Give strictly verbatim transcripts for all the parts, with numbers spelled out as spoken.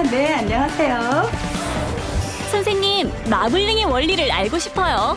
네, 안녕하세요. 선생님, 마블링의 원리를 알고 싶어요.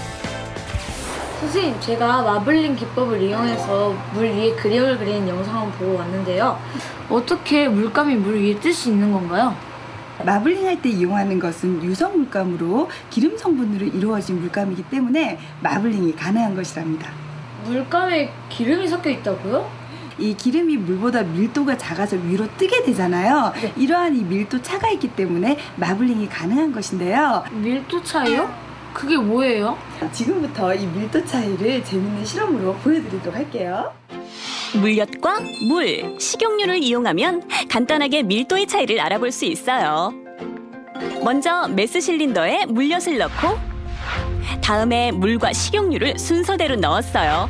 선생님, 제가 마블링 기법을 이용해서 물 위에 그림을 그리는 영상을 보고 왔는데요. 어떻게 물감이 물 위에 뜰 수 있는 건가요? 마블링 할 때 이용하는 것은 유성 물감으로 기름 성분으로 이루어진 물감이기 때문에 마블링이 가능한 것이랍니다. 물감에 기름이 섞여 있다고요? 이 기름이 물보다 밀도가 작아서 위로 뜨게 되잖아요. 네. 이러한 이 밀도 차가 있기 때문에 마블링이 가능한 것인데요. 밀도 차이요? 그게 뭐예요? 지금부터 이 밀도 차이를 재밌는 실험으로 보여드리도록 할게요. 물엿과 물, 식용유를 이용하면 간단하게 밀도의 차이를 알아볼 수 있어요. 먼저 메스 실린더에 물엿을 넣고 다음에 물과 식용유를 순서대로 넣었어요.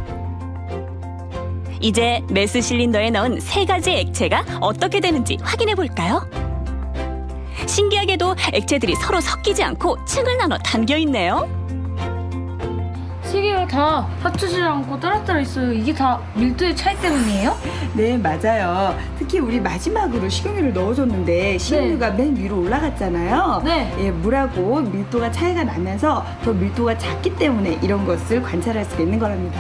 이제 메스 실린더에 넣은 세 가지 액체가 어떻게 되는지 확인해 볼까요? 신기하게도 액체들이 서로 섞이지 않고 층을 나눠 담겨 있네요. 세 개가 다 합쳐지지 않고 따로따로 있어요. 이게 다 밀도의 차이 때문이에요? 네, 맞아요. 특히 우리 마지막으로 식용유를 넣어줬는데 식용유가 네. 맨 위로 올라갔잖아요. 네. 예, 물하고 밀도가 차이가 나면서 더 밀도가 작기 때문에 이런 것을 관찰할 수가 있는 거랍니다.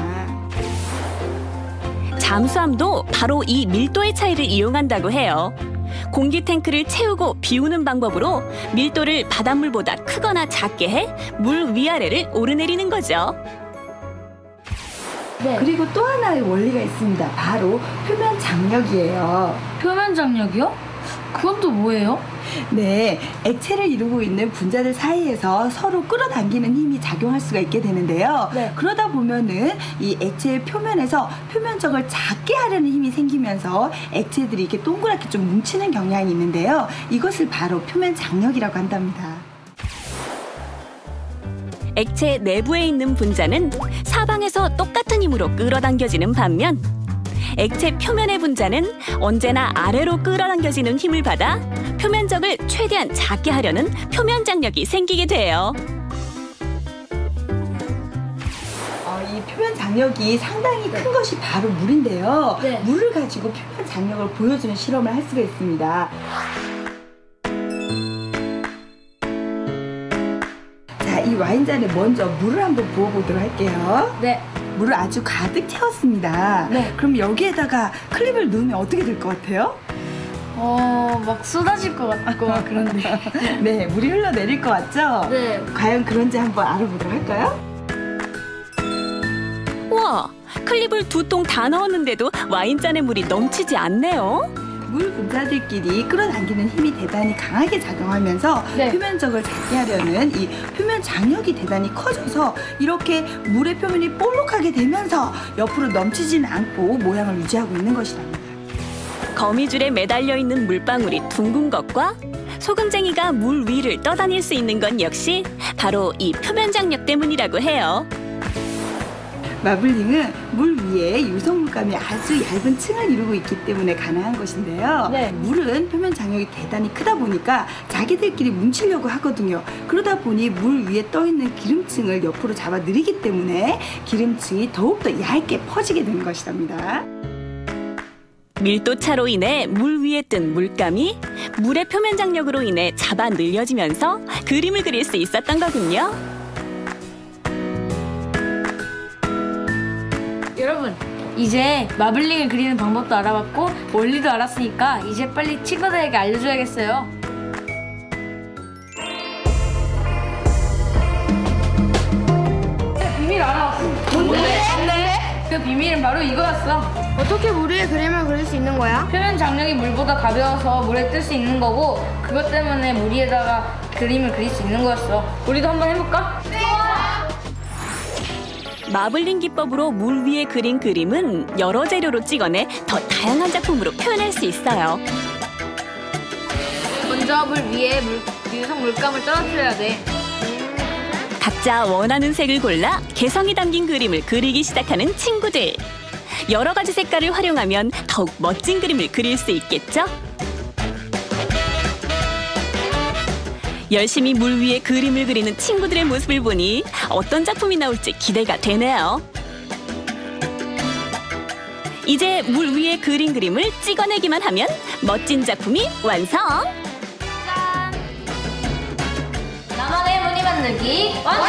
잠수함도 바로 이 밀도의 차이를 이용한다고 해요. 공기 탱크를 채우고 비우는 방법으로 밀도를 바닷물보다 크거나 작게 해 물 위아래를 오르내리는 거죠. 네. 그리고 또 하나의 원리가 있습니다. 바로 표면 장력이에요. 표면 장력이요? 그건 또 뭐예요? 네, 액체를 이루고 있는 분자들 사이에서 서로 끌어당기는 힘이 작용할 수가 있게 되는데요. 네. 그러다 보면은 이 액체의 표면에서 표면적을 작게 하려는 힘이 생기면서 액체들이 이렇게 동그랗게 좀 뭉치는 경향이 있는데요. 이것을 바로 표면 장력이라고 한답니다. 액체 내부에 있는 분자는 사방에서 똑같은 힘으로 끌어당겨지는 반면 액체 표면의 분자는 언제나 아래로 끌어당겨지는 힘을 받아 표면적을 최대한 작게 하려는 표면 장력이 생기게 돼요. 어, 이 표면 장력이 상당히 큰 것이 바로 물인데요. 네. 물을 가지고 표면 장력을 보여주는 실험을 할 수가 있습니다. 자, 이 와인잔에 먼저 물을 한번 부어보도록 할게요. 네. 물을 아주 가득 채웠습니다. 네. 그럼 여기에다가 클립을 넣으면 어떻게 될 것 같아요? 어, 막 쏟아질 것 같고 막 그런데. 네, 물이 흘러내릴 것 같죠? 네. 과연 그런지 한번 알아보도록 할까요? 우와, 클립을 두 통 다 넣었는데도 와인잔에 물이 넘치지 않네요. 물 분자들끼리 끌어당기는 힘이 대단히 강하게 작용하면서 네. 표면적을 작게 하려는 이 표면 장력이 대단히 커져서 이렇게 물의 표면이 볼록하게 되면서 옆으로 넘치지는 않고 모양을 유지하고 있는 것이랍니다. 거미줄에 매달려 있는 물방울이 둥근 것과 소금쟁이가 물 위를 떠다닐 수 있는 건 역시 바로 이 표면 장력 때문이라고 해요. 마블링은 물 위에 유성 물감이 아주 얇은 층을 이루고 있기 때문에 가능한 것인데요. 네. 물은 표면 장력이 대단히 크다 보니까 자기들끼리 뭉치려고 하거든요. 그러다 보니 물 위에 떠 있는 기름층을 옆으로 잡아 들이기 때문에 기름층이 더욱더 얇게 퍼지게 되는 것이랍니다. 밀도차로 인해 물 위에 뜬 물감이 물의 표면 장력으로 인해 잡아 늘려지면서 그림을 그릴 수 있었던 거군요. 여러분, 이제 마블링을 그리는 방법도 알아봤고 원리도 알았으니까 이제 빨리 친구들에게 알려줘야겠어요. 비밀 알아. 뭔데? 뭔데? 그 비밀은 바로 이거였어. 어떻게 물 위에 그림을 그릴 수 있는 거야? 표면 장력이 물보다 가벼워서 물에 뜰 수 있는 거고 그것 때문에 물 위에다가 그림을 그릴 수 있는 거였어. 우리도 한번 해볼까? 마블링 기법으로 물 위에 그린 그림은 여러 재료로 찍어내 더 다양한 작품으로 표현할 수 있어요. 먼저 물 위에 물, 유성 물감을 떨어뜨려야 돼. 각자 원하는 색을 골라 개성이 담긴 그림을 그리기 시작하는 친구들. 여러 가지 색깔을 활용하면 더욱 멋진 그림을 그릴 수 있겠죠? 열심히 물 위에 그림을 그리는 친구들의 모습을 보니 어떤 작품이 나올지 기대가 되네요. 이제 물 위에 그린 그림을 찍어내기만 하면 멋진 작품이 완성! 준비 완료!